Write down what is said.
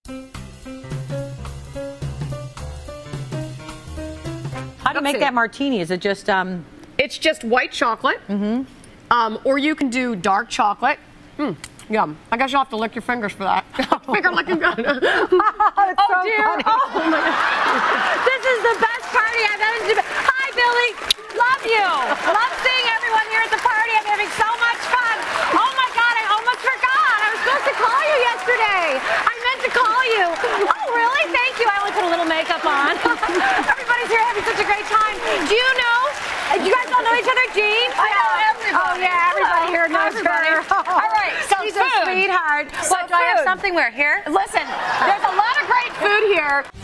How to make that martini? Is it just It's just white chocolate. Or you can do dark chocolate. Yum. I guess you'll have to lick your fingers for that. Finger licking gun. It's oh, so dear. funny. Oh, my God. This is the best party I've ever seen. Hi, Billy. Love you. Love seeing everyone here at the party. I'm having so much fun. Oh, my God. I almost forgot. I was supposed to call you yesterday. I meant to call you. Oh, really? Thank you. I only put a little makeup on. Everybody's here having such a great time. Do you know? Do you guys all know each other, Jean? I know everybody. Oh, yeah. Everybody here knows her. All right. So She's food. a sweetheart. So What, do I have food. something where? Here? Listen, there's a lot of great food here.